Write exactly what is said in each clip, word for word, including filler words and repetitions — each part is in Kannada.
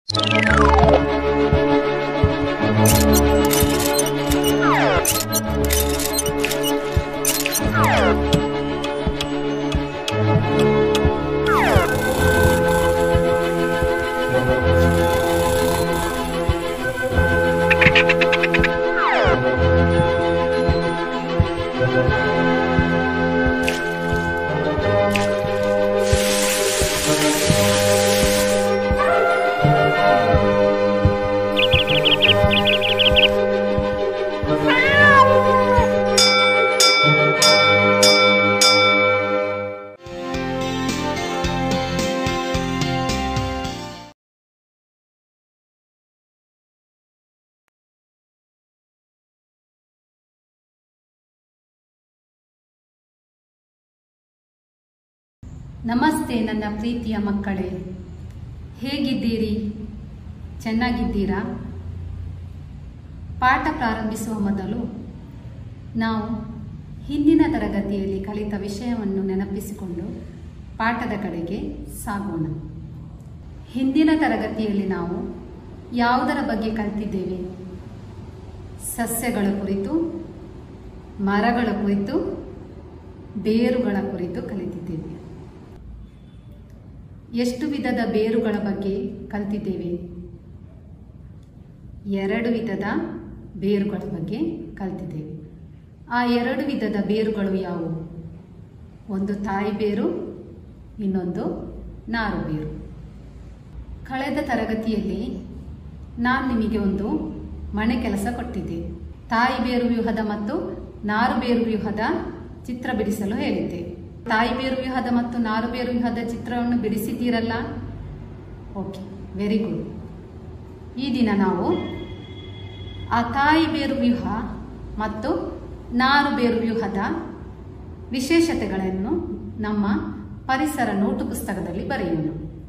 ನಮಸ್ತೆ ನನ್ನ ಪ್ರೀತಿಯ ಮಕ್ಕಳೇ, ಹೇಗಿದ್ದೀರಿ? ಚೆನ್ನಾಗಿದ್ದೀರಾ? ಪಾಠ ಪ್ರಾರಂಭಿಸುವ ಮೊದಲು ನಾವು ಹಿಂದಿನ ತರಗತಿಯಲ್ಲಿ ಕಲಿತ ವಿಷಯವನ್ನು ನೆನಪಿಸಿಕೊಂಡು ಪಾಠದ ಕಡೆಗೆ ಸಾಗೋಣ. ಹಿಂದಿನ ತರಗತಿಯಲ್ಲಿ ನಾವು ಯಾವುದರ ಬಗ್ಗೆ ಕಲಿತಿದ್ದೇವೆ? ಸಸ್ಯಗಳ ಕುರಿತು, ಮರಗಳ ಕುರಿತು, ಬೇರುಗಳ ಕುರಿತು ಕಲಿತಿದ್ದೇವೆ. ಎಷ್ಟು ವಿಧದ ಬೇರುಗಳ ಬಗ್ಗೆ ಕಲಿತಿದ್ದೇವೆ? ಎರಡು ವಿಧದ ಬೇರುಗಳ ಬಗ್ಗೆ ಕಲಿತಿದ್ದೇವೆ. ಆ ಎರಡು ವಿಧದ ಬೇರುಗಳು ಯಾವುವು? ಒಂದು ತಾಯಿ ಬೇರು, ಇನ್ನೊಂದು ನಾರು ಬೇರು. ಕಳೆದ ತರಗತಿಯಲ್ಲಿ ನಾನು ನಿಮಗೆ ಒಂದು ಮನೆ ಕೆಲಸ ಕೊಟ್ಟಿದ್ದೆ. ತಾಯಿ ಬೇರು ವ್ಯೂಹದ ಮತ್ತು ನಾರು ಬೇರು ವ್ಯೂಹದ ಚಿತ್ರ ಬಿಡಿಸಲು ಹೇಳಿದ್ದೆ. ತಾಯಿ ಬೇರು ವ್ಯೂಹದ ಮತ್ತು ನಾರು ಬೇರು ವ್ಯೂಹದ ಚಿತ್ರವನ್ನು ಬಿಡಿಸಿದ್ದೀರಲ್ಲ? Okay, very good. ಈ ದಿನ ನಾವು ಆ ತಾಯಿ ಬೇರು ವ್ಯೂಹ ಮತ್ತು ನಾರು ಬೇರು ವ್ಯೂಹದ ವಿಶೇಷತೆಗಳನ್ನು ನಮ್ಮ ಪರಿಸರ ನೋಟು ಪುಸ್ತಕದಲ್ಲಿ ಬರೆಯೋಣ.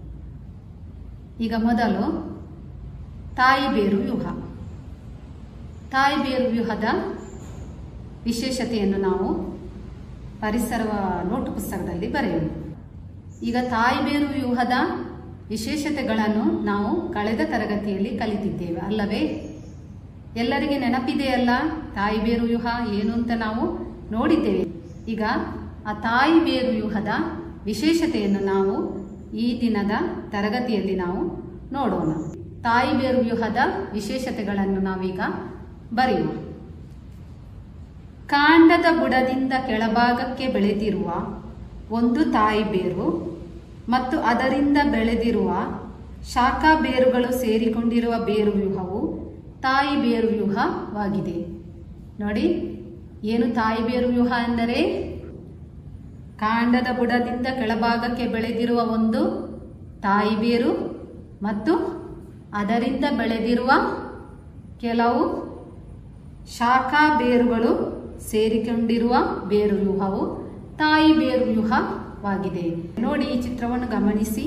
ಈಗ ಮೊದಲು ತಾಯಿ ಬೇರು ವ್ಯೂಹ. ತಾಯಿ ಬೇರು ವ್ಯೂಹದ ವಿಶೇಷತೆಯನ್ನು ನಾವು ಪರಿಸರ ನೋಟು ಪುಸ್ತಕದಲ್ಲಿ ಬರೆಯೋಣ. ಈಗ ತಾಯಿ ಬೇರು ವ್ಯೂಹದ ವಿಶೇಷತೆಗಳನ್ನು ನಾವು ಕಳೆದ ತರಗತಿಯಲ್ಲಿ ಕಲಿತಿದ್ದೇವೆ ಅಲ್ಲವೇ? ಎಲ್ಲರಿಗೆ ನೆನಪಿದೆಯಲ್ಲ ತಾಯಿ ಬೇರು ವ್ಯೂಹ ಏನು ಅಂತ ನಾವು ನೋಡಿದ್ದೇವೆ. ಈಗ ಆ ತಾಯಿ ಬೇರು ವ್ಯೂಹದ ವಿಶೇಷತೆಯನ್ನು ನಾವು ಈ ದಿನದ ತರಗತಿಯಲ್ಲಿ ನಾವು ನೋಡೋಣ. ತಾಯಿ ಬೇರು ವ್ಯೂಹದ ವಿಶೇಷತೆಗಳನ್ನು ನಾವೀಗ ಬರೆಯೋಣ. ಕಾಂಡದ ಬುಡದಿಂದ ಕೆಳಭಾಗಕ್ಕೆ ಬೆಳೆದಿರುವ ಒಂದು ತಾಯಿ ಬೇರು ಮತ್ತು ಅದರಿಂದ ಬೆಳೆದಿರುವ ಶಾಖಾ ಬೇರುಗಳು ಸೇರಿಕೊಂಡಿರುವ ಬೇರು ವ್ಯೂಹವು ತಾಯಿ ಬೇರು ವ್ಯೂಹವಾಗಿದೆ. ನೋಡಿ, ಏನು ತಾಯಿ ಬೇರು ವ್ಯೂಹ ಎಂದರೆ? ಕಾಂಡದ ಬುಡದಿಂದ ಕೆಳಭಾಗಕ್ಕೆ ಬೆಳೆದಿರುವ ಒಂದು ತಾಯಿ ಬೇರು ಮತ್ತು ಅದರಿಂದ ಬೆಳೆದಿರುವ ಕೆಲವು ಶಾಖಾ ಬೇರುಗಳು ಸೇರಿಕೊಂಡಿರುವ ಬೇರು ವ್ಯೂಹವು ತಾಯಿ ಬೇರು ವ್ಯೂಹವಾಗಿದೆ. ನೋಡಿ, ಈ ಚಿತ್ರವನ್ನು ಗಮನಿಸಿ.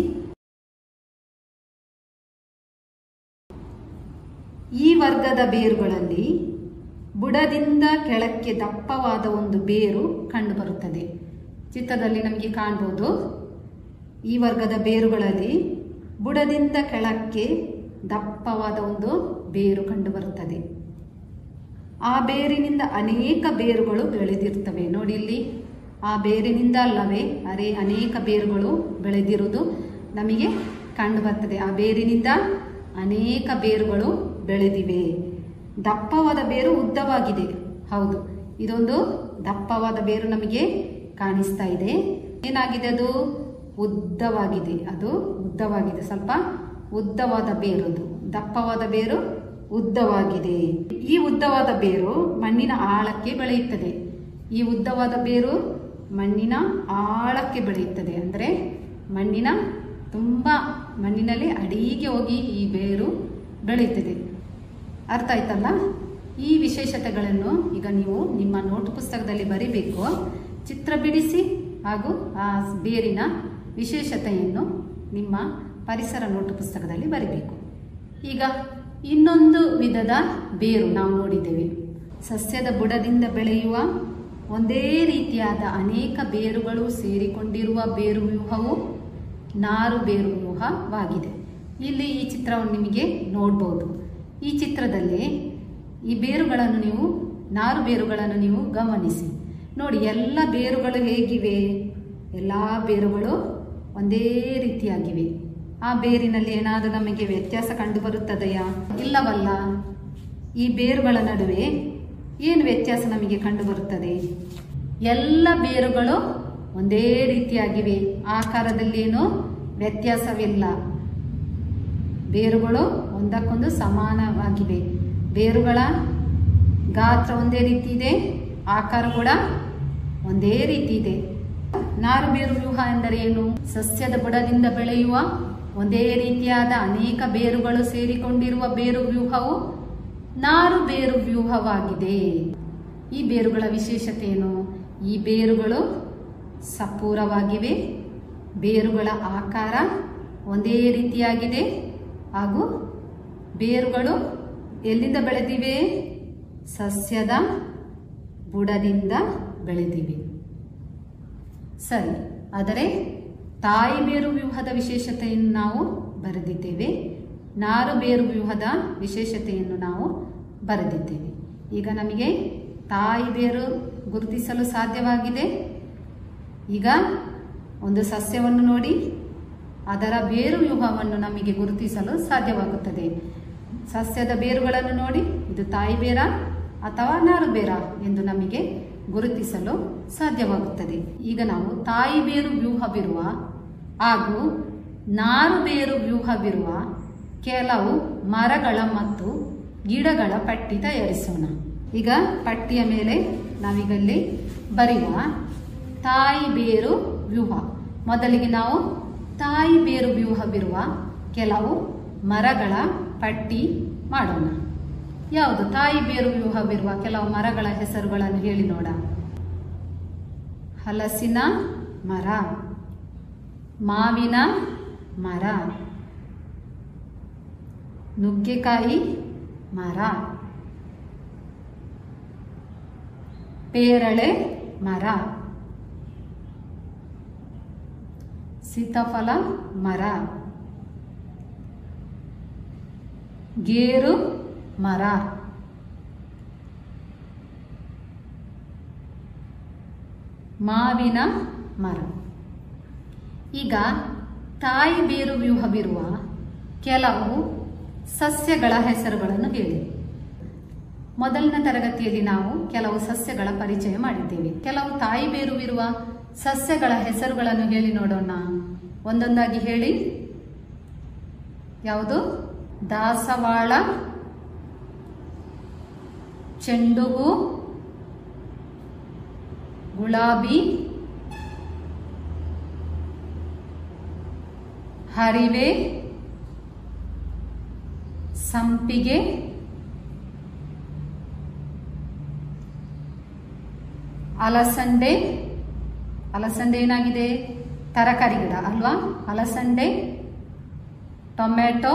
ಈ ವರ್ಗದ ಬೇರುಗಳಲ್ಲಿ ಬುಡದಿಂದ ಕೆಳಕ್ಕೆ ದಪ್ಪವಾದ ಒಂದು ಬೇರು ಕಂಡುಬರುತ್ತದೆ. ಚಿತ್ರದಲ್ಲಿ ನಮಗೆ ಕಾಣಬಹುದು. ಈ ವರ್ಗದ ಬೇರುಗಳಲ್ಲಿ ಬುಡದಿಂದ ಕೆಳಕ್ಕೆ ದಪ್ಪವಾದ ಒಂದು ಬೇರು ಕಂಡುಬರುತ್ತದೆ. ಆ ಬೇರಿನಿಂದ ಅನೇಕ ಬೇರುಗಳು ಬೆಳೆದಿರ್ತವೆ. ನೋಡಿ, ಇಲ್ಲಿ ಆ ಬೇರಿನಿಂದ ಅಲ್ಲವೇ ಅರೆ ಅನೇಕ ಬೇರುಗಳು ಬೆಳೆದಿರುವುದು ನಮಗೆ ಕಂಡು ಬರ್ತದೆ. ಆ ಬೇರಿನಿಂದ ಅನೇಕ ಬೇರುಗಳು ಬೆಳೆದಿವೆ. ದಪ್ಪವಾದ ಬೇರು ಉದ್ದವಾಗಿದೆ. ಹೌದು, ಇದೊಂದು ದಪ್ಪವಾದ ಬೇರು ನಮಗೆ ಕಾಣಿಸ್ತಾ ಇದೆ. ಏನಾಗಿದೆ? ಅದು ಉದ್ದವಾಗಿದೆ. ಅದು ಉದ್ದವಾಗಿದೆ. ಸ್ವಲ್ಪ ಉದ್ದವಾದ ಬೇರು. ಅದು ದಪ್ಪವಾದ ಬೇರು ಉದ್ದವಾಗಿದೆ. ಈ ಉದ್ದವಾದ ಬೇರು ಮಣ್ಣಿನ ಆಳಕ್ಕೆ ಬೆಳೆಯುತ್ತದೆ. ಈ ಉದ್ದವಾದ ಬೇರು ಮಣ್ಣಿನ ಆಳಕ್ಕೆ ಬೆಳೆಯುತ್ತದೆ. ಅಂದರೆ ಮಣ್ಣಿನ ತುಂಬ ಮಣ್ಣಿನಲ್ಲಿ ಅಡಿಗೆ ಹೋಗಿ ಈ ಬೇರು ಬೆಳೆಯುತ್ತದೆ. ಅರ್ಥ ಆಯ್ತಲ್ಲ? ಈ ವಿಶೇಷತೆಗಳನ್ನು ಈಗ ನೀವು ನಿಮ್ಮ ನೋಟ್ ಪುಸ್ತಕದಲ್ಲಿ ಬರಿಬೇಕು. ಚಿತ್ರ ಬಿಡಿಸಿ ಹಾಗೂ ಆ ಬೇರಿನ ವಿಶೇಷತೆಯನ್ನು ನಿಮ್ಮ ಪರಿಸರ ನೋಟು ಪುಸ್ತಕದಲ್ಲಿ ಬರಿಬೇಕು. ಈಗ ಇನ್ನೊಂದು ವಿಧದ ಬೇರು ನಾವು ನೋಡಿದ್ದೇವೆ. ಸಸ್ಯದ ಬುಡದಿಂದ ಬೆಳೆಯುವ ಒಂದೇ ರೀತಿಯಾದ ಅನೇಕ ಬೇರುಗಳು ಸೇರಿಕೊಂಡಿರುವ ಬೇರು ವ್ಯೂಹವು ನಾರು ಬೇರು ವ್ಯೂಹವಾಗಿದೆ. ಇಲ್ಲಿ ಈ ಚಿತ್ರವನ್ನು ನಿಮಗೆ ನೋಡ್ಬೋದು. ಈ ಚಿತ್ರದಲ್ಲಿ ಈ ಬೇರುಗಳನ್ನು ನೀವು ನಾರು ಬೇರುಗಳನ್ನು ನೀವು ಗಮನಿಸಿ ನೋಡಿ. ಎಲ್ಲ ಬೇರುಗಳು ಹೇಗಿವೆ? ಎಲ್ಲ ಬೇರುಗಳು ಒಂದೇ ರೀತಿಯಾಗಿವೆ. ಆ ಬೇರಿನಲ್ಲಿ ಏನಾದರೂ ನಮಗೆ ವ್ಯತ್ಯಾಸ ಕಂಡು ಬರುತ್ತದೆಯಾ? ಇಲ್ಲವಲ್ಲ. ಈ ಬೇರುಗಳ ನಡುವೆ ಏನು ವ್ಯತ್ಯಾಸ ನಮಗೆ ಕಂಡು ಬರುತ್ತದೆ? ಎಲ್ಲ ಬೇರುಗಳು ಒಂದೇ ರೀತಿಯಾಗಿವೆ. ಆಕಾರದಲ್ಲಿ ಏನು ವ್ಯತ್ಯಾಸವಿಲ್ಲ. ಬೇರುಗಳು ಒಂದಕ್ಕೊಂದು ಸಮಾನವಾಗಿವೆ. ಬೇರುಗಳ ಗಾತ್ರ ಒಂದೇ ರೀತಿ ಇದೆ, ಆಕಾರ ಕೂಡ ಒಂದೇ ರೀತಿ ಇದೆ. ನಾರು ಬೇರು ವ್ಯೂಹ ಎಂದರೆ ಏನು? ಸಸ್ಯದ ಬುಡದಿಂದ ಬೆಳೆಯುವ ಒಂದೇ ರೀತಿಯಾದ ಅನೇಕ ಬೇರುಗಳು ಸೇರಿಕೊಂಡಿರುವ ಬೇರು ವ್ಯೂಹವು ನಾರು ಬೇರು ವ್ಯೂಹವಾಗಿದೆ. ಈ ಬೇರುಗಳ ವಿಶೇಷತೆ ಏನು? ಈ ಬೇರುಗಳು ಸಪೂರವಾಗಿವೆ, ಬೇರುಗಳ ಆಕಾರ ಒಂದೇ ರೀತಿಯಾಗಿದೆ ಹಾಗೂ ಬೇರುಗಳು ಎಲ್ಲಿಂದ ಬೆಳೆದಿವೆ? ಸಸ್ಯದ ಬುಡದಿಂದ ಬೆಳೆದಿವೆ. ಸರಿ, ಆದರೆ ತಾಯಿ ಬೇರು ವ್ಯೂಹದ ವಿಶೇಷತೆಯನ್ನು ನಾವು ಬರೆದಿದ್ದೇವೆ, ನಾರು ಬೇರು ವ್ಯೂಹದ ವಿಶೇಷತೆಯನ್ನು ನಾವು ಬರೆದಿದ್ದೇವೆ. ಈಗ ನಮಗೆ ತಾಯಿ ಬೇರು ಗುರುತಿಸಲು ಸಾಧ್ಯವಾಗಿದೆ. ಈಗ ಒಂದು ಸಸ್ಯವನ್ನು ನೋಡಿ ಅದರ ಬೇರು ವ್ಯೂಹವನ್ನು ನಮಗೆ ಗುರುತಿಸಲು ಸಾಧ್ಯವಾಗುತ್ತದೆ. ಸಸ್ಯದ ಬೇರುಗಳನ್ನು ನೋಡಿ ಇದು ತಾಯಿ ಬೇರ ಅಥವಾ ನಾರು ಬೇರ ಎಂದು ನಮಗೆ ಗುರುತಿಸಲು ಸಾಧ್ಯವಾಗುತ್ತದೆ. ಈಗ ನಾವು ತಾಯಿ ಬೇರು ವ್ಯೂಹವಿರುವ ಹಾಗೂ ನಾರು ಬೇರು ವ್ಯೂಹವಿರುವ ಕೆಲವು ಮರಗಳ ಮತ್ತು ಗಿಡಗಳ ಪಟ್ಟಿ ತಯಾರಿಸೋಣ. ಈಗ ಪಟ್ಟಿಯ ಮೇಲೆ ನಾವೀಗಲ್ಲಿ ಬರೆಯುವ ತಾಯಿ ಬೇರು ವ್ಯೂಹ. ಮೊದಲಿಗೆ ನಾವು ತಾಯಿ ಬೇರು ವ್ಯೂಹವಿರುವ ಕೆಲವು ಮರಗಳ ಪಟ್ಟಿ ಮಾಡೋಣ. ಯಾವುದು ತಾಯಿ ಬೇರು ವ್ಯೂಹವಿರುವ ಕೆಲವು ಮರಗಳ ಹೆಸರುಗಳನ್ನು ಹೇಳಿ ನೋಡ. ಹಲಸಿನ ಮರ, ಮಾವಿನ ಮರ, ನುಗ್ಗೆಕಾಯಿ ಮರ, ಪೇರಳೆ ಮರ, ಸೀತಾಫಲ ಮರ, ಗೇರು ಮರ, ಮಾವಿನ ಮರ. ಈಗ ತಾಯಿ ಬೇರು ವ್ಯೂಹವಿರುವ ಕೆಲವು ಸಸ್ಯಗಳ ಹೆಸರುಗಳನ್ನು ಹೇಳಿ. ಮೊದಲಿನ ತರಗತಿಯಲ್ಲಿ ನಾವು ಕೆಲವು ಸಸ್ಯಗಳ ಪರಿಚಯ ಮಾಡಿದ್ದೇವೆ. ಕೆಲವು ತಾಯಿ ಬೇರುವಿರುವ ಸಸ್ಯಗಳ ಹೆಸರುಗಳನ್ನು ಹೇಳಿ ನೋಡೋಣ. ಒಂದೊಂದಾಗಿ ಹೇಳಿ. ಯಾವುದು? ದಾಸವಾಳ, ಚೆಂಡು ಹೂ, ಗುಲಾಬಿ, ಹರಿವೆ, ಸಂಪಿಗೆ, ಅಲಸಂಡೆ. ಅಲಸಂಡೆ ಏನಾಗಿದೆ? ತರಕಾರಿ ಗಿಡ ಅಲ್ವಾ? ಅಲಸಂಡೆ, ಟೊಮೆಟೊ,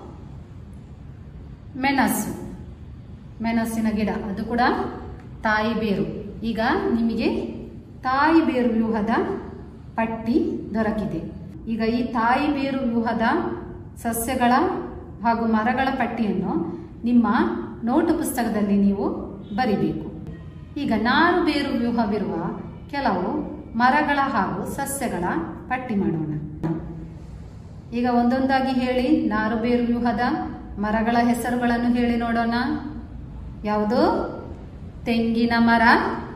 ಮೆಣಸು, ಮೆಣಸಿನ ಗಿಡ, ಅದು ಕೂಡ ತಾಯಿ ಬೇರು. ಈಗ ನಿಮಗೆ ತಾಯಿ ಬೇರು ವ್ಯೂಹದ ಪಟ್ಟಿ ದೊರಕಿದೆ. ಈಗ ಈ ತಾಯಿ ಬೇರು ವ್ಯೂಹದ ಸಸ್ಯಗಳ ಹಾಗೂ ಮರಗಳ ಪಟ್ಟಿಯನ್ನು ನಿಮ್ಮ ನೋಟು ಪುಸ್ತಕದಲ್ಲಿ ನೀವು ಬರಿಬೇಕು. ಈಗ ನಾರು ಬೇರು ವ್ಯೂಹವಿರುವ ಕೆಲವು ಮರಗಳ ಹಾಗೂ ಸಸ್ಯಗಳ ಪಟ್ಟಿ ಮಾಡೋಣ. ಈಗ ಒಂದೊಂದಾಗಿ ಹೇಳಿ. ನಾರು ಬೇರು ವ್ಯೂಹದ ಮರಗಳ ಹೆಸರುಗಳನ್ನು ಹೇಳಿ ನೋಡೋಣ. ಯಾವುದು? ತೆಂಗಿನ ಮರ,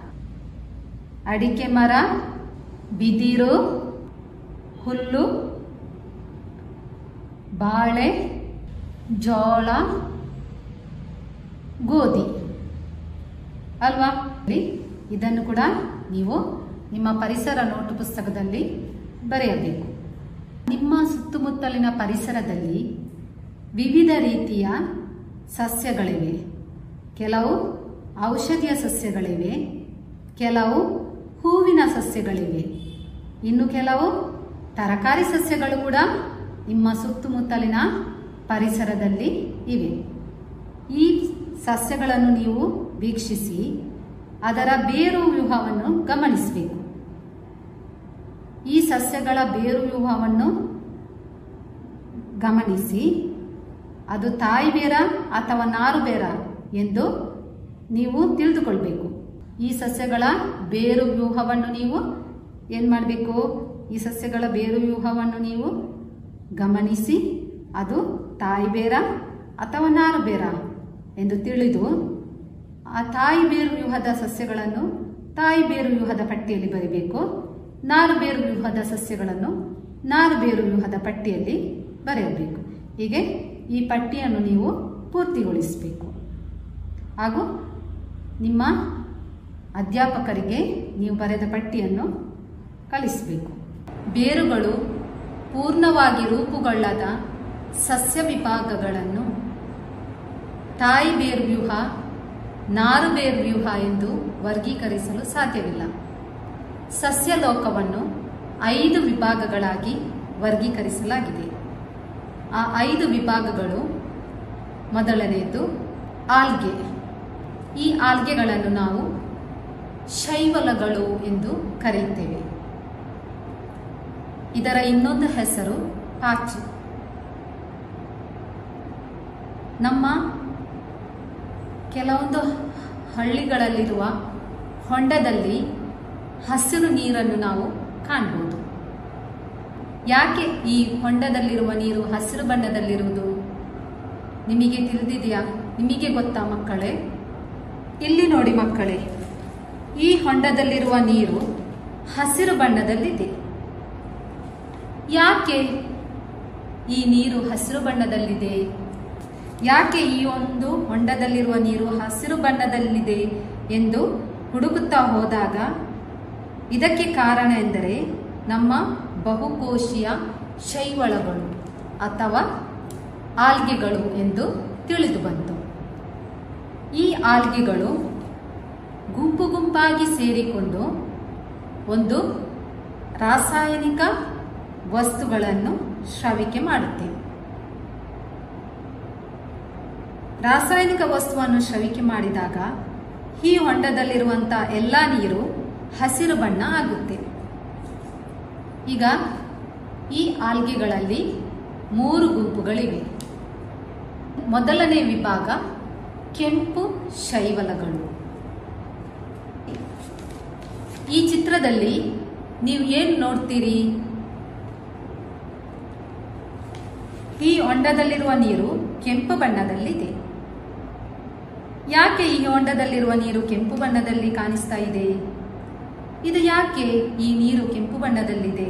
ಅಡಿಕೆ ಮರ, ಬಿದಿರು, ಹುಲ್ಲು, ಬಾಳೆ, ಜೋಳ, ಗೋಧಿ ಅಲ್ವಾ? ಇದನ್ನು ಕೂಡ ನೀವು ನಿಮ್ಮ ಪರಿಸರ ನೋಟು ಪುಸ್ತಕದಲ್ಲಿ ಬರೆಯಬೇಕು. ನಿಮ್ಮ ಸುತ್ತಮುತ್ತಲಿನ ಪರಿಸರದಲ್ಲಿ ವಿವಿಧ ರೀತಿಯ ಸಸ್ಯಗಳಿವೆ. ಕೆಲವು ಔಷಧೀಯ ಸಸ್ಯಗಳಿವೆ, ಕೆಲವು ಹೂವಿನ ಸಸ್ಯಗಳಿವೆ, ಇನ್ನು ಕೆಲವು ತರಕಾರಿ ಸಸ್ಯಗಳು ಕೂಡ ನಿಮ್ಮ ಸುತ್ತಮುತ್ತಲಿನ ಪರಿಸರದಲ್ಲಿ ಇವೆ. ಈ ಸಸ್ಯಗಳನ್ನು ನೀವು ವೀಕ್ಷಿಸಿ ಅದರ ಬೇರು ವ್ಯೂಹವನ್ನು ಗಮನಿಸಬೇಕು. ಈ ಸಸ್ಯಗಳ ಬೇರು ವ್ಯೂಹವನ್ನು ಗಮನಿಸಿ ಅದು ತಾಯಿ ಬೇರ ಅಥವಾ ನಾರು ಬೇರ ಎಂದು ನೀವು ತಿಳಿದುಕೊಳ್ಬೇಕು. ಈ ಸಸ್ಯಗಳ ಬೇರು ವ್ಯೂಹವನ್ನು ನೀವು ಏನು ಮಾಡಬೇಕು? ಈ ಸಸ್ಯಗಳ ಬೇರು ವ್ಯೂಹವನ್ನು ನೀವು ಗಮನಿಸಿ ಅದು ತಾಯಿ ಬೇರ ಅಥವಾ ನಾರು ಬೇರ ಎಂದು ತಿಳಿದು ಆ ತಾಯಿ ಬೇರು ವ್ಯೂಹದ ಸಸ್ಯಗಳನ್ನು ತಾಯಿ ಬೇರು ವ್ಯೂಹದ ಪಟ್ಟಿಯಲ್ಲಿ ಬರೀಬೇಕು. ನಾರು ಬೇರು ವ್ಯೂಹದ ಸಸ್ಯಗಳನ್ನು ನಾರು ಬೇರು ವ್ಯೂಹದ ಪಟ್ಟಿಯಲ್ಲಿ ಬರೆಯಬೇಕು. ಹೀಗೆ ಈ ಪಟ್ಟಿಯನ್ನು ನೀವು ಪೂರ್ತಿಗೊಳಿಸಬೇಕು ಹಾಗೂ ನಿಮ್ಮ ಅಧ್ಯಾಪಕರಿಗೆ ನೀವು ಬರೆದ ಪಟ್ಟಿಯನ್ನು ಕಳಿಸಬೇಕು. ಬೇರುಗಳು ಪೂರ್ಣವಾಗಿ ರೂಪುಗೊಳ್ಳದ ಸಸ್ಯ ವಿಭಾಗಗಳನ್ನು ತಾಯಿ ಬೇರು ವ್ಯೂಹ, ನಾರು ಬೇರು ವ್ಯೂಹ ಎಂದು ವರ್ಗೀಕರಿಸಲು ಸಾಧ್ಯವಿಲ್ಲ. ಸಸ್ಯಲೋಕವನ್ನು ಐದು ವಿಭಾಗಗಳಾಗಿ ವರ್ಗೀಕರಿಸಲಾಗಿದೆ. ಆ ಐದು ವಿಭಾಗಗಳು, ಮೊದಲನೆಯದು ಆಲ್ಗೆ. ಈ ಆಲ್ಗೆಗಳನ್ನು ನಾವು ಶೈವಲಗಳು ಎಂದು ಕರೆಯುತ್ತೇವೆ. ಇದರ ಇನ್ನೊಂದು ಹೆಸರು ಪಾಚಿ. ನಮ್ಮ ಕೆಲವೊಂದು ಹಳ್ಳಿಗಳಲ್ಲಿರುವ ಹೊಂಡದಲ್ಲಿ ಹಸಿರು ನೀರನ್ನು ನಾವು ಕಾಣಬಹುದು. ಯಾಕೆ ಈ ಹೊಂಡದಲ್ಲಿರುವ ನೀರು ಹಸಿರು ಬಣ್ಣದಲ್ಲಿರುವುದು ನಿಮಗೆ ತಿಳಿದಿದೆಯಾ? ನಿಮಗೆ ಗೊತ್ತಾ ಮಕ್ಕಳೇ? ಇಲ್ಲಿ ನೋಡಿ ಮಕ್ಕಳೇ, ಈ ಹೊಂಡದಲ್ಲಿರುವ ನೀರು ಹಸಿರು ಬಣ್ಣದಲ್ಲಿದೆ. ಯಾಕೆ ಈ ನೀರು ಹಸಿರು ಬಣ್ಣದಲ್ಲಿದೆ? ಯಾಕೆ ಈ ಒಂದು ಹೊಂಡದಲ್ಲಿರುವ ನೀರು ಹಸಿರು ಬಣ್ಣದಲ್ಲಿದೆ ಎಂದು ಹುಡುಕುತ್ತಾ ಹೋದಾಗ ಇದಕ್ಕೆ ಕಾರಣ ಎಂದರೆ ನಮ್ಮ ಬಹುಕೋಶೀಯ ಶೈವಳಗಳು ಅಥವಾ ಆಲ್ಗೆಗಳು ಎಂದು ತಿಳಿದು ಬಂತು. ಈ ಆಲ್ಗೆಗಳು ಗುಂಪು ಗುಂಪಾಗಿ ಸೇರಿಕೊಂಡು ಒಂದು ರಾಸಾಯನಿಕ ವಸ್ತುಗಳನ್ನು ಸ್ರವಿಕೆ ಮಾಡುತ್ತವೆ. ರಾಸಾಯನಿಕ ವಸ್ತುವನ್ನು ಸ್ರವಿಕೆ ಮಾಡಿದಾಗ ಈ ಹೊಂಡದಲ್ಲಿರುವಂತಹ ಎಲ್ಲ ನೀರು ಹಸಿರು ಬಣ್ಣ ಆಗುತ್ತೆ. ಈಗ ಈ ಆಲ್ಗೆಗಳಲ್ಲಿ ಮೂರು ಗುಂಪುಗಳಿವೆ. ಮೊದಲನೇ ವಿಭಾಗ ಕೆಂಪು ಶೈವಲಗಳು. ಈ ಚಿತ್ರದಲ್ಲಿ ನೀವು ಏನು ನೋಡ್ತೀರಿ? ಈ ಹೊಂಡದಲ್ಲಿರುವ ನೀರು ಕೆಂಪು ಬಣ್ಣದಲ್ಲಿದೆ. ಯಾಕೆ ಈ ಹೊಂಡದಲ್ಲಿರುವ ನೀರು ಕೆಂಪು ಬಣ್ಣದಲ್ಲಿ ಕಾಣಿಸ್ತಾ ಇದೆ? ಇದು ಯಾಕೆ ಈ ನೀರು ಕೆಂಪು ಬಣ್ಣದಲ್ಲಿದೆ?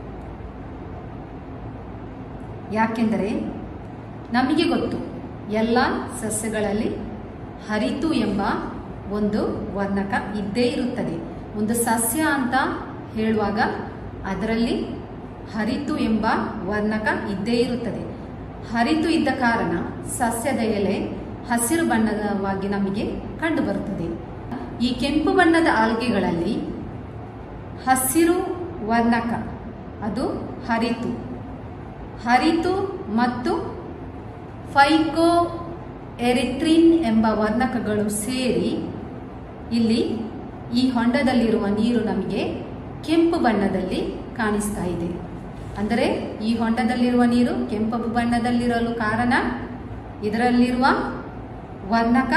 ಯಾಕೆಂದರೆ ನಮಗೆ ಗೊತ್ತು, ಎಲ್ಲ ಸಸ್ಯಗಳಲ್ಲಿ ಹರಿತು ಎಂಬ ಒಂದು ವರ್ಣಕ ಇದ್ದೇ ಇರುತ್ತದೆ. ಒಂದು ಸಸ್ಯ ಅಂತ ಹೇಳುವಾಗ ಅದರಲ್ಲಿ ಹರಿತು ಎಂಬ ವರ್ಣಕ ಇದ್ದೇ ಇರುತ್ತದೆ. ಹರಿತು ಇದ್ದ ಕಾರಣ ಸಸ್ಯದ ಎಲೆ ಹಸಿರು ಬಣ್ಣದವಾಗಿ ನಮಗೆ ಕಂಡು ಬರುತ್ತದೆ. ಈ ಕೆಂಪು ಬಣ್ಣದ ಆಲ್ಗೆಗಳಲ್ಲಿ ಹಸಿರು ವರ್ಣಕ ಅದು ಹರಿತು ಹರಿತು ಮತ್ತು ಫೈಕೋ ಎರಿಥ್ರಿನ್ ಎಂಬ ವರ್ಣಕಗಳು ಸೇರಿ ಇಲ್ಲಿ ಈ ಹೊಂಡದಲ್ಲಿರುವ ನೀರು ನಮಗೆ ಕೆಂಪು ಬಣ್ಣದಲ್ಲಿ ಕಾಣಿಸ್ತಾ ಇದೆ. ಅಂದರೆ ಈ ಹೊಂಡದಲ್ಲಿರುವ ನೀರು ಕೆಂಪು ಬಣ್ಣದಲ್ಲಿರಲು ಕಾರಣ ಇದರಲ್ಲಿರುವ ವರ್ಣಕ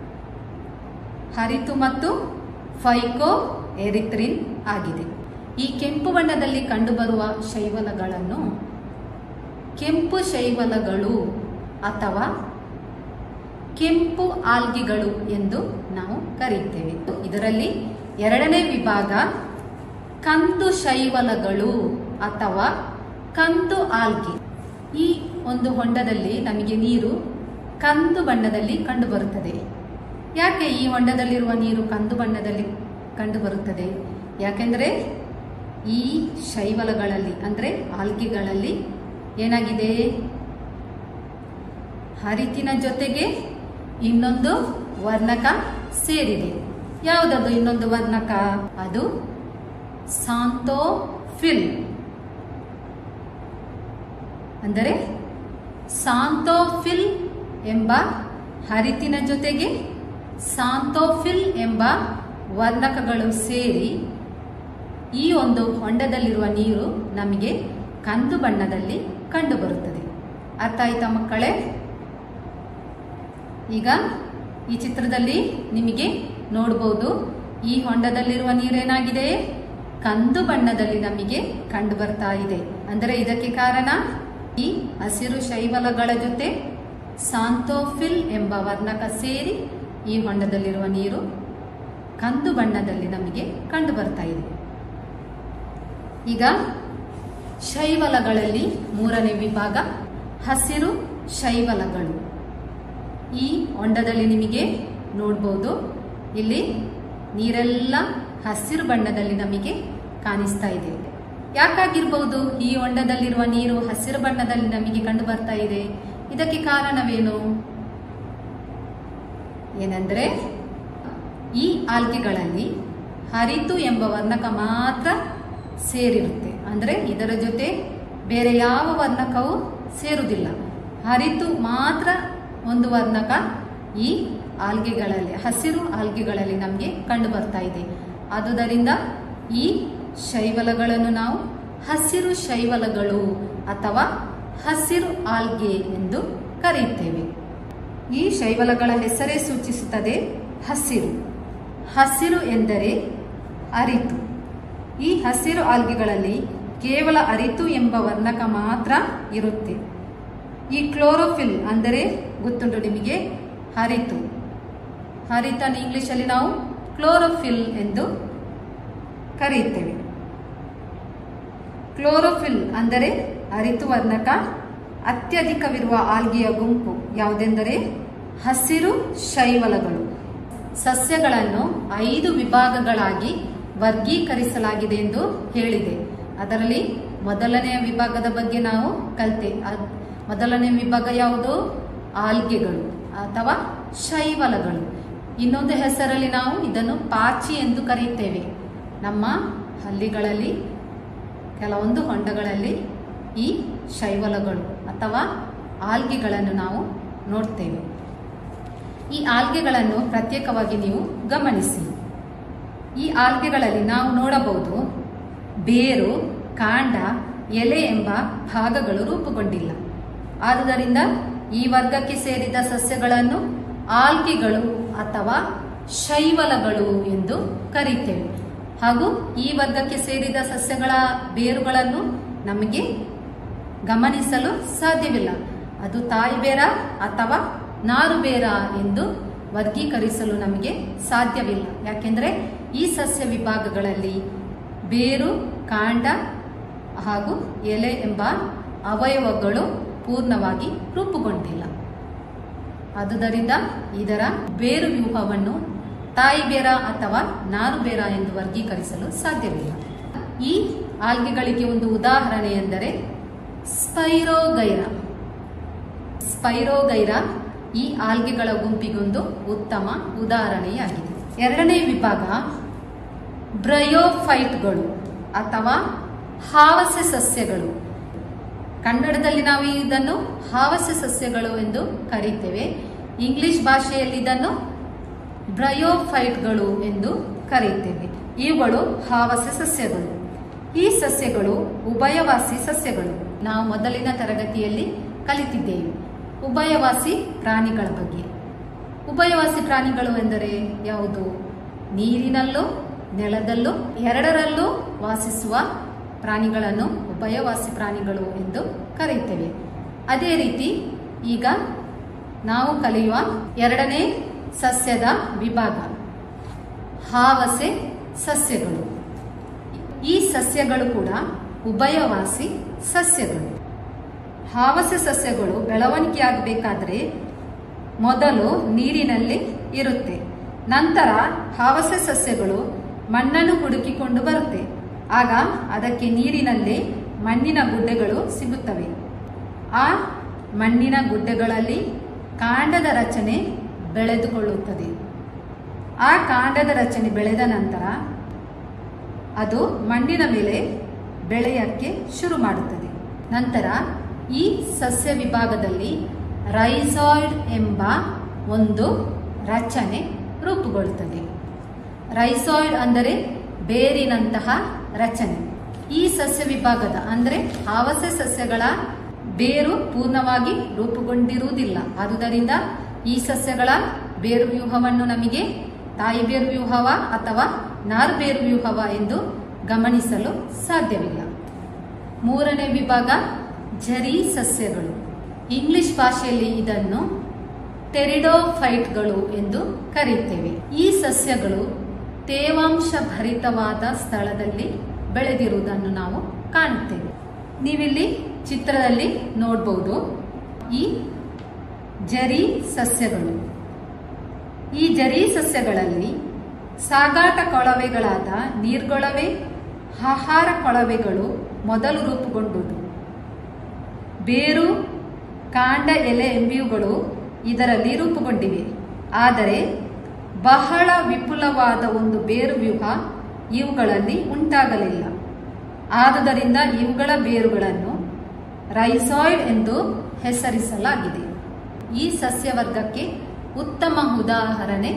ಹರಿತು ಮತ್ತು ಫೈಕೋ ಎರಿಥ್ರಿನ್ ಆಗಿದೆ. ಈ ಕೆಂಪು ಬಣ್ಣದಲ್ಲಿ ಕಂಡುಬರುವ ಶೈವಲಗಳನ್ನು ಕೆಂಪು ಶೈವಲಗಳು ಅಥವಾ ಕೆಂಪು ಆಲ್ಗೆಗಳು ಎಂದು ನಾವು ಕರೆಯುತ್ತೇವೆ. ಇದರಲ್ಲಿ ಎರಡನೇ ವಿಭಾಗ ಕಂದು ಶೈವಲಗಳು ಅಥವಾ ಕಂದು ಆಲ್ಗೆ. ಈ ಒಂದು ಹೊಂಡದಲ್ಲಿ ನಮಗೆ ನೀರು ಕಂದು ಬಣ್ಣದಲ್ಲಿ ಕಂಡುಬರುತ್ತದೆ. ಯಾಕೆ ಈ ಹೊಂಡದಲ್ಲಿರುವ ನೀರು ಕಂದು ಬಣ್ಣದಲ್ಲಿ ಕಂಡುಬರುತ್ತದೆ? ಯಾಕೆಂದರೆ ಈ ಶೈವಲಗಳಲ್ಲಿ ಅಂದರೆ ಆಲ್ಗೆಗಳಲ್ಲಿ ಏನಾಗಿದೆ? ಹರಿತಿನ ಜೊತೆಗೆ ಇನ್ನೊಂದು ವರ್ಣಕ ಸೇರಿದೆ. ಯಾವುದದು ಇನ್ನೊಂದು ವರ್ಣಕ? ಅದು ಸಾಂಥೋಫಿಲ್. ಅಂದರೆ ಸಾಂಥೋಫಿಲ್ ಎಂಬ ಹರಿತಿನ ಜೊತೆಗೆ ಸಾಂಥೋಫಿಲ್ ಎಂಬ ವರ್ಣಕಗಳು ಸೇರಿ ಈ ಒಂದು ಹೊಂಡದಲ್ಲಿರುವ ನೀರು ನಮಗೆ ಕಂದು ಬಣ್ಣದಲ್ಲಿ ಕಂಡುಬರುತ್ತದೆ. ಅರ್ಥ ಆಯ್ತಾ ಮಕ್ಕಳೇ? ಈಗ ಈ ಚಿತ್ರದಲ್ಲಿ ನಿಮಗೆ ನೋಡಬಹುದು, ಈ ಹೊಂಡದಲ್ಲಿರುವ ನೀರೇನಾಗಿದೆ, ಕಂದು ಬಣ್ಣದಲ್ಲಿ ನಮಗೆ ಕಂಡು ಬರ್ತಾ ಇದೆ. ಅಂದರೆ ಇದಕ್ಕೆ ಕಾರಣ ಈ ಹಸಿರು ಶೈವಲಗಳ ಜೊತೆ ಸಾಂತೋಫಿಲ್ ಎಂಬ ವರ್ಣಕ ಸೇರಿ ಈ ಹೊಂಡದಲ್ಲಿರುವ ನೀರು ಕಂದು ಬಣ್ಣದಲ್ಲಿ ನಮಗೆ ಕಂಡು ಬರ್ತಾ ಇದೆ. ಈಗ ಶೈವಲಗಳಲ್ಲಿ ಮೂರನೇ ವಿಭಾಗ ಹಸಿರು ಶೈವಲಗಳು. ಈ ಹೊಂಡದಲ್ಲಿ ನಿಮಗೆ ನೋಡಬಹುದು, ಇಲ್ಲಿ ನೀರೆಲ್ಲ ಹಸಿರು ಬಣ್ಣದಲ್ಲಿ ನಮಗೆ ಕಾಣಿಸ್ತಾ ಇದೆ. ಯಾಕಾಗಿರ್ಬಹುದು ಈ ಹೊಂಡದಲ್ಲಿರುವ ನೀರು ಹಸಿರು ಬಣ್ಣದಲ್ಲಿ ನಮಗೆ ಕಂಡು ಬರ್ತಾ ಇದೆ? ಇದಕ್ಕೆ ಕಾರಣವೇನು? ಏನೆಂದರೆ ಈ ಆಲ್ಗೆಗಳಲ್ಲಿ ಹರಿತು ಎಂಬ ವರ್ಣಕ ಮಾತ್ರ ಸೇರಿರುತ್ತೆ. ಅಂದರೆ ಇದರ ಜೊತೆ ಬೇರೆ ಯಾವ ವರ್ಣಕವೂ ಸೇರುವುದಿಲ್ಲ. ಹರಿತು ಮಾತ್ರ ಒಂದು ವರ್ಣಕ ಈ ಆಲ್ಗೆಗಳಲ್ಲಿ, ಹಸಿರು ಆಲ್ಗೆಗಳಲ್ಲಿ ನಮಗೆ ಕಂಡು ಬರ್ತಾ ಇದೆ. ಆದುದರಿಂದ ಈ ಶೈವಲಗಳನ್ನು ನಾವು ಹಸಿರು ಶೈವಲಗಳು ಅಥವಾ ಹಸಿರು ಆಲ್ಗೆ ಎಂದು ಕರೆಯುತ್ತೇವೆ. ಈ ಶೈವಲಗಳ ಹೆಸರೇ ಸೂಚಿಸುತ್ತದೆ ಹಸಿರು. ಹಸಿರು ಎಂದರೆ ಅರಿತು. ಈ ಹಸಿರು ಆಲ್ಗೆಗಳಲ್ಲಿ ಕೇವಲ ಅರಿತು ಎಂಬ ವರ್ಣಕ ಮಾತ್ರ ಇರುತ್ತೆ. ಈ ಕ್ಲೋರೋಫಿಲ್ ಅಂದರೆ ಗೊತ್ತುಂಟು ನಿಮಗೆ, ಹರಿತು. ಹರಿತನ್ನು ಇಂಗ್ಲಿಷಲ್ಲಿ ನಾವು ಕ್ಲೋರೋಫಿಲ್ ಎಂದು ಕರೆಯುತ್ತೇವೆ. ಕ್ಲೋರೋಫಿಲ್ ಅಂದರೆ ಹರಿತು ವರ್ಣಕ ಅತ್ಯಧಿಕವಿರುವ ಆಲ್ಗೆಯ ಗುಂಪು ಯಾವುದೆಂದರೆ ಹಸಿರು ಶೈವಲಗಳು. ಸಸ್ಯಗಳನ್ನು ಐದು ವಿಭಾಗಗಳಾಗಿ ವರ್ಗೀಕರಿಸಲಾಗಿದೆ ಎಂದು ಹೇಳಿದೆ. ಅದರಲ್ಲಿ ಮೊದಲನೆಯ ವಿಭಾಗದ ಬಗ್ಗೆ ನಾವು ಕಲಿತೆ. ಮೊದಲನೇ ವಿಭಾಗ ಯಾವುದು? ಆಲ್ಗೆಗಳು ಅಥವಾ ಶೈವಲಗಳು. ಇನ್ನೊಂದು ಹೆಸರಲ್ಲಿ ನಾವು ಇದನ್ನು ಪಾಚಿ ಎಂದು ಕರೆಯುತ್ತೇವೆ. ನಮ್ಮ ಹಳ್ಳಿಗಳಲ್ಲಿ ಕೆಲವೊಂದು ಹೊಂಡಗಳಲ್ಲಿ ಈ ಶೈವಲಗಳು ಅಥವಾ ಆಲ್ಗೆಗಳನ್ನು ನಾವು ನೋಡ್ತೇವೆ. ಈ ಆಲ್ಗೆಗಳನ್ನು ಪ್ರತ್ಯೇಕವಾಗಿ ನೀವು ಗಮನಿಸಿ. ಈ ಆಲ್ಗೆಗಳಲ್ಲಿ ನಾವು ನೋಡಬಹುದು, ಬೇರು, ಕಾಂಡ, ಎಲೆ ಎಂಬ ಭಾಗಗಳು ರೂಪುಗೊಂಡಿಲ್ಲ. ಆದುದರಿಂದ ಈ ವರ್ಗಕ್ಕೆ ಸೇರಿದ ಸಸ್ಯಗಳನ್ನು ಆಲ್ಗೆಗಳು ಅಥವಾ ಶೈವಲಗಳು ಎಂದು ಕರೆಯುತ್ತೇವೆ. ಹಾಗೂ ಈ ವರ್ಗಕ್ಕೆ ಸೇರಿದ ಸಸ್ಯಗಳ ಬೇರುಗಳನ್ನು ನಮಗೆ ಗಮನಿಸಲು ಸಾಧ್ಯವಿಲ್ಲ. ಅದು ತಾಯಿ ಬೇರ ಅಥವಾ ನಾರು ಬೇರ ಎಂದು ವರ್ಗೀಕರಿಸಲು ನಮಗೆ ಸಾಧ್ಯವಿಲ್ಲ. ಯಾಕೆಂದರೆ ಈ ಸಸ್ಯ ವಿಭಾಗಗಳಲ್ಲಿ ಬೇರು, ಕಾಂಡ ಹಾಗೂ ಎಲೆ ಎಂಬ ಅವಯವಗಳು ಪೂರ್ಣವಾಗಿ ರೂಪುಗೊಂಡಿಲ್ಲ. ಆದುದರಿಂದ ಇದರ ಬೇರು ವ್ಯೂಹವನ್ನು ತಾಯಿ ಬೇರ ಅಥವಾ ನಾರು ಬೇರ ಎಂದು ವರ್ಗೀಕರಿಸಲು ಸಾಧ್ಯವಿಲ್ಲ. ಈ ಆಲ್ಗೆಗಳಿಗೆ ಒಂದು ಉದಾಹರಣೆ ಎಂದರೆ ಸ್ಪೈರೋಗೈರಾ. ಸ್ಪೈರೋಗೈರಾ ಈ ಆಲ್ಗೆಗಳ ಗುಂಪಿಗೊಂದು ಉತ್ತಮ ಉದಾಹರಣೆಯಾಗಿದೆ. ಎರಡನೇ ವಿಭಾಗ ಬ್ರಯೋಫೈಟ್ಗಳು ಅಥವಾ ಹಾವಸೆ ಸಸ್ಯಗಳು. ಕನ್ನಡದಲ್ಲಿ ನಾವು ಇದನ್ನು ಹಾವಸೆ ಸಸ್ಯಗಳು ಎಂದು ಕರೆಯುತ್ತೇವೆ. ಇಂಗ್ಲಿಷ್ ಭಾಷೆಯಲ್ಲಿ ಇದನ್ನು ಬ್ರಯೋಫೈಟ್ಗಳು ಎಂದು ಕರೆಯುತ್ತೇವೆ. ಇವುಗಳು ಹಾವಸೆ ಸಸ್ಯಗಳು. ಈ ಸಸ್ಯಗಳು ಉಭಯವಾಸಿ ಸಸ್ಯಗಳು. ನಾವು ಮೊದಲಿನ ತರಗತಿಯಲ್ಲಿ ಕಲಿತಿದ್ದೇವೆ ಉಭಯವಾಸಿ ಪ್ರಾಣಿಗಳ ಬಗ್ಗೆ. ಉಭಯವಾಸಿ ಪ್ರಾಣಿಗಳು ಎಂದರೆ ಯಾವುದು? ನೀರಿನಲ್ಲೂ ನೆಲದಲ್ಲೂ ಎರಡರಲ್ಲೂ ವಾಸಿಸುವ ಪ್ರಾಣಿಗಳನ್ನು ಉಭಯವಾಸಿ ಪ್ರಾಣಿಗಳು ಎಂದು ಕರೆಯುತ್ತೇವೆ. ಅದೇ ರೀತಿ ಈಗ ನಾವು ಕಲಿಯುವ ಎರಡನೇ ಸಸ್ಯದ ವಿಭಾಗ ಹಾವಸೆ ಸಸ್ಯಗಳು. ಈ ಸಸ್ಯಗಳು ಕೂಡ ಉಭಯವಾಸಿ ಸಸ್ಯಗಳು. ಹಾವಸೆ ಸಸ್ಯಗಳು ಬೆಳವಣಿಗೆಯಾಗಬೇಕಾದ್ರೆ ಮೊದಲು ನೀರಿನಲ್ಲಿ ಇರುತ್ತೆ. ನಂತರ ಹಾವಸೆ ಸಸ್ಯಗಳು ಮಣ್ಣನ್ನು ಹುಡುಕಿಕೊಂಡು ಬರುತ್ತೆ. ಆಗ ಅದಕ್ಕೆ ನೀರಿನಲ್ಲಿ ಮಣ್ಣಿನ ಗುಡ್ಡೆಗಳು ಸಿಗುತ್ತವೆ. ಆ ಮಣ್ಣಿನ ಗುಡ್ಡೆಗಳಲ್ಲಿ ಕಾಂಡದ ರಚನೆ ಬೆಳೆದುಕೊಳ್ಳುತ್ತದೆ. ಆ ಕಾಂಡದ ರಚನೆ ಬೆಳೆದ ನಂತರ ಅದು ಮಣ್ಣಿನ ಮೇಲೆ ಬೆಳೆಯಕ್ಕೆ ಶುರು ಮಾಡುತ್ತದೆ. ನಂತರ ಈ ಸಸ್ಯ ವಿಭಾಗದಲ್ಲಿ ರೈಸಾಯ್ಡ್ ಎಂಬ ಒಂದು ರಚನೆ ರೂಪುಗೊಳ್ಳುತ್ತದೆ. ರೈಸಾಯ್ಡ್ ಅಂದರೆ ಬೇರಿನಂತಹ ರಚನೆ. ಈ ಸಸ್ಯ ವಿಭಾಗದ ಅಂದರೆ ಹಾವಸೆ ಸಸ್ಯಗಳ ಬೇರು ಪೂರ್ಣವಾಗಿ ರೂಪುಗೊಂಡಿರುವುದಿಲ್ಲ. ಆದುದರಿಂದ ಈ ಸಸ್ಯಗಳ ಬೇರು ವ್ಯೂಹವನ್ನು ನಮಗೆ ತಾಯಿ ಬೇರು ವ್ಯೂಹವ ಅಥವಾ ನಾರು ಬೇರು ವ್ಯೂಹವ ಎಂದು ಗಮನಿಸಲು ಸಾಧ್ಯವಿಲ್ಲ. ಮೂರನೇ ವಿಭಾಗ ಝರಿ ಸಸ್ಯಗಳು. ಇಂಗ್ಲಿಷ್ ಭಾಷೆಯಲ್ಲಿ ಇದನ್ನು ಟೆರಿಡೋಫೈಟ್ಗಳು ಎಂದು ಕರೆಯುತ್ತೇವೆ. ಈ ಸಸ್ಯಗಳು ತೇವಾಂಶ ಭರಿತವಾದ ಸ್ಥಳದಲ್ಲಿ ಬೆಳೆದಿರುವುದನ್ನು ನಾವು ಕಾಣುತ್ತೇವೆ. ನೀವಿಲ್ಲಿ ಚಿತ್ರದಲ್ಲಿ ನೋಡಬಹುದು ಈ ಝರಿ ಸಸ್ಯಗಳು. ಈ ಝರಿ ಸಸ್ಯಗಳಲ್ಲಿ ಸಾಗಾಟ ಕೊಳವೆಗಳಾದ ನೀರ್ಗೊಳವೆ, ಆಹಾರ ಕೊಳವೆಗಳು ಮೊದಲು ರೂಪುಗೊಂಡುದು. ಬೇರು, ಕಾಂಡ, ಎಲೆ ಎಂಬಿವುಗಳು ಇದರಲ್ಲಿ ರೂಪುಗೊಂಡಿವೆ. ಆದರೆ ಬಹಳ ವಿಪುಲವಾದ ಒಂದು ಬೇರು ವ್ಯೂಹ ಇವುಗಳಲ್ಲಿ ಉಂಟಾಗಲಿಲ್ಲ. ಆದುದರಿಂದ ಇವುಗಳ ಬೇರುಗಳನ್ನು ರೈಸಾಯ್ಡ್ ಎಂದು ಹೆಸರಿಸಲಾಗಿದೆ. ಈ ಸಸ್ಯವರ್ಗಕ್ಕೆ ಉತ್ತಮ ಉದಾಹರಣೆ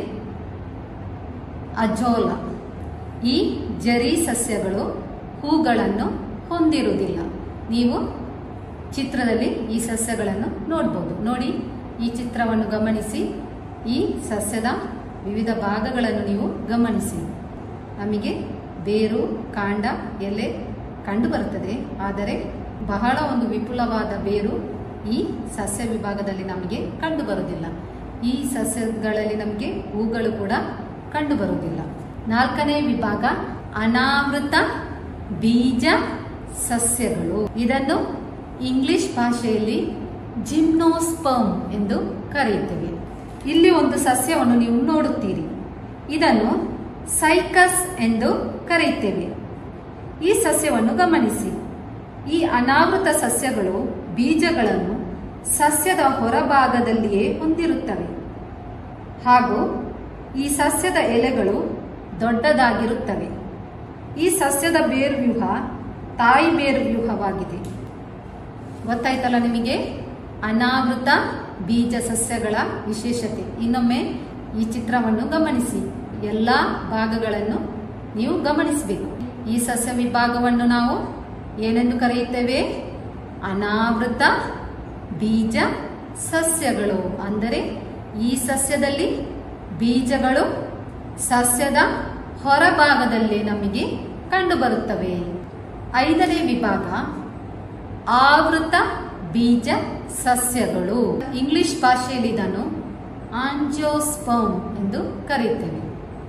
ಅಜೋಲ. ಈ ಝರಿ ಸಸ್ಯಗಳು ಹೂಗಳನ್ನು ಹೊಂದಿರುವುದಿಲ್ಲ. ನೀವು ಚಿತ್ರದಲ್ಲಿ ಈ ಸಸ್ಯಗಳನ್ನು ನೋಡಬಹುದು. ನೋಡಿ, ಈ ಚಿತ್ರವನ್ನು ಗಮನಿಸಿ. ಈ ಸಸ್ಯದ ವಿವಿಧ ಭಾಗಗಳನ್ನು ನೀವು ಗಮನಿಸಿ. ನಮಗೆ ಬೇರು, ಕಾಂಡ, ಎಲೆ ಕಂಡು ಬರುತ್ತದೆ. ಆದರೆ ಬಹಳ ಒಂದು ವಿಪುಲವಾದ ಬೇರು ಈ ಸಸ್ಯ ವಿಭಾಗದಲ್ಲಿ ನಮಗೆ ಕಂಡು ಬರುವುದಿಲ್ಲ. ಈ ಸಸ್ಯಗಳಲ್ಲಿ ನಮಗೆ ಹೂಗಳು ಕೂಡ ಕಂಡು ಬರುವುದಿಲ್ಲ. ನಾಲ್ಕನೇ ವಿಭಾಗ ಅನಾವೃತ ಬೀಜ ಸಸ್ಯಗಳು. ಇದನ್ನು ಇಂಗ್ಲಿಷ್ ಭಾಷೆಯಲ್ಲಿ ಜಿಮ್ನೋಸ್ಪರ್ಮ್ ಎಂದು ಕರೆಯುತ್ತೇವೆ. ಇಲ್ಲಿ ಒಂದು ಸಸ್ಯವನ್ನು ನೀವು ನೋಡುತ್ತೀರಿ. ಇದನ್ನು ಸೈಕಸ್ ಎಂದು ಕರೆಯುತ್ತೇವೆ. ಈ ಸಸ್ಯವನ್ನು ಗಮನಿಸಿ. ಈ ಅನಾವೃತ ಸಸ್ಯಗಳು ಬೀಜಗಳನ್ನು ಸಸ್ಯದ ಹೊರಭಾಗದಲ್ಲಿಯೇ ಹೊಂದಿರುತ್ತವೆ ಹಾಗೂ ಈ ಸಸ್ಯದ ಎಲೆಗಳು ದೊಡ್ಡದಾಗಿರುತ್ತವೆ. ಈ ಸಸ್ಯದ ಬೇರು ವ್ಯೂಹ ತಾಯಿ ಬೇರು ವ್ಯೂಹವಾಗಿದೆ. ಗೊತ್ತಾಯ್ತಲ್ಲ ನಿಮಗೆ ಅನಾವೃತ ಬೀಜ ಸಸ್ಯಗಳ ವಿಶೇಷತೆ. ಇನ್ನೊಮ್ಮೆ ಈ ಚಿತ್ರವನ್ನು ಗಮನಿಸಿ. ಎಲ್ಲ ಭಾಗಗಳನ್ನು ನೀವು ಗಮನಿಸಬೇಕು. ಈ ಸಸ್ಯ ವಿಭಾಗವನ್ನು ನಾವು ಏನೆಂದು ಕರೆಯುತ್ತೇವೆ? ಅನಾವೃತ ಬೀಜ ಸಸ್ಯಗಳು. ಅಂದರೆ ಈ ಸಸ್ಯದಲ್ಲಿ ಬೀಜಗಳು ಸಸ್ಯದ ಹೊರಭಾಗದಲ್ಲಿ ನಮಗೆ ಕಂಡುಬರುತ್ತವೆ. ಐದನೇ ವಿಭಾಗ ಆವೃತ ಬೀಜ ಸಸ್ಯಗಳು. ಇಂಗ್ಲಿಷ್ ಭಾಷೆಯಲ್ಲಿ ಇದನ್ನು ಆಂಜಿಯೋಸ್ಪರ್ಮ್ ಎಂದು ಕರೆಯುತ್ತೇವೆ.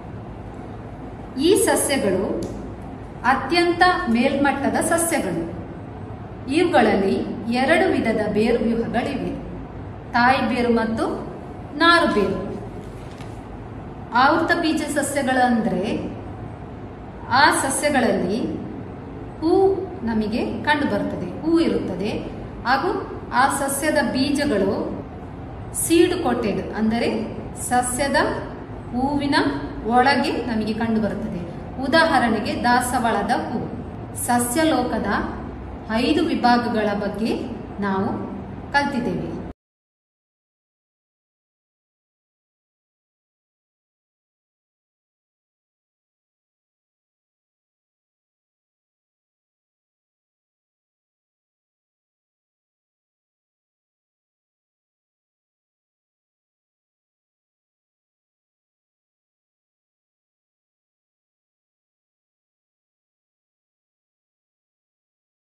ಈ ಸಸ್ಯಗಳು ಅತ್ಯಂತ ಮೇಲ್ಮಟ್ಟದ ಸಸ್ಯಗಳು. ಇವುಗಳಲ್ಲಿ ಎರಡು ವಿಧದ ಬೇರು ವ್ಯೂಹಗಳಿವೆ, ತಾಯಿ ಬೇರು ಮತ್ತು ನಾರು ಬೇರು. ಆವೃತ ಬೀಜ ಸಸ್ಯಗಳು ಅಂದರೆ ಆ ಸಸ್ಯಗಳಲ್ಲಿ ಹೂ ನಮಗೆ ಕಂಡು ಬರುತ್ತದೆ, ಹೂ ಇರುತ್ತದೆ ಹಾಗೂ ಆ ಸಸ್ಯದ ಬೀಜಗಳು ಸೀಡ್ ಕೋಟೆಡ್ ಅಂದರೆ ಸಸ್ಯದ ಹೂವಿನ ಒಳಗೆ ನಮಗೆ ಕಂಡು ಬರುತ್ತದೆ. ಉದಾಹರಣೆಗೆ ದಾಸವಾಳದ ಹೂ. ಸಸ್ಯಲೋಕದ ಐದು ವಿಭಾಗಗಳ ಬಗ್ಗೆ ನಾವು ಕಲಿತಿದ್ದೇವೆ.